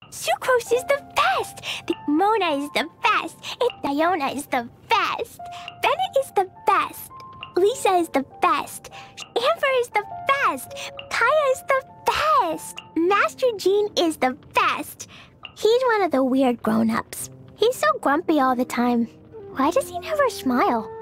Sucrose is the best. Mona is the best. And Diona is the best. Bennett is the best. Lisa is the best. Amber is the best. Kaya is the best. Master Gene is the best. He's one of the weird grown-ups. He's so grumpy all the time. Why does he never smile?